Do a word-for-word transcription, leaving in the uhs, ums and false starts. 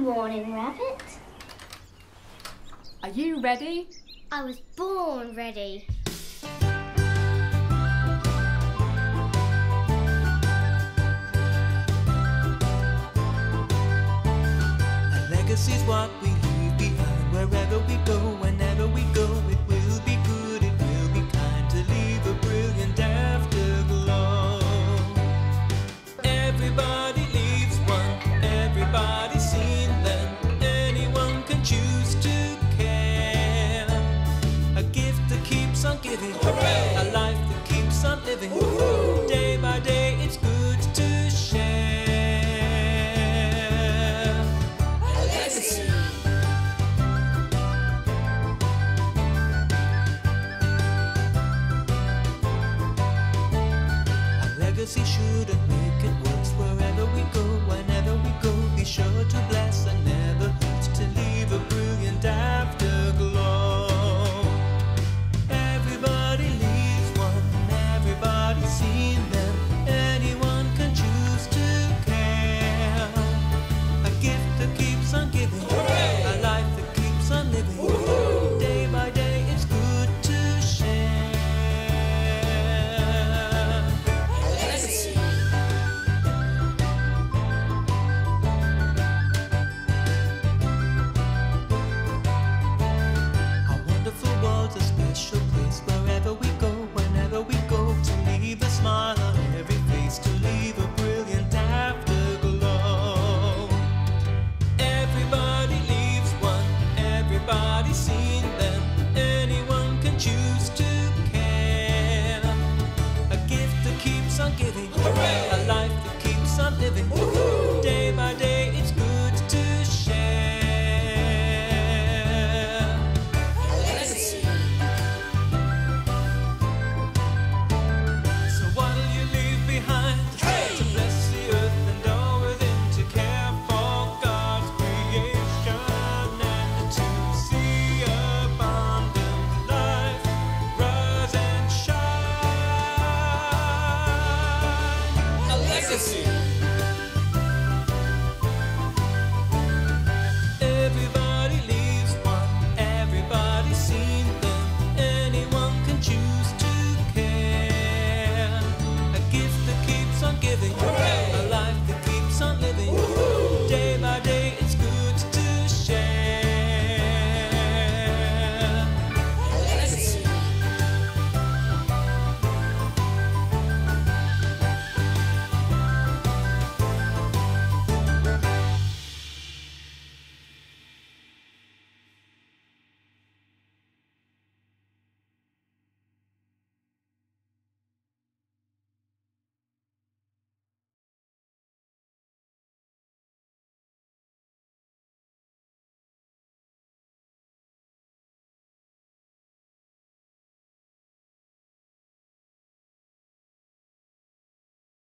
morning, Rabbit. Are you ready? I was born ready. A legacy's what we leave behind. Wherever we go, whenever we go, it will be good, it will be kind to leave a brilliant afterglow. Everybody leaves one, everybody's seen them. Anyone can choose to care. A gift that keeps on giving, hooray! A life that keeps on living, woo-hoo! Day by day it's good to share. A legacy. A legacy should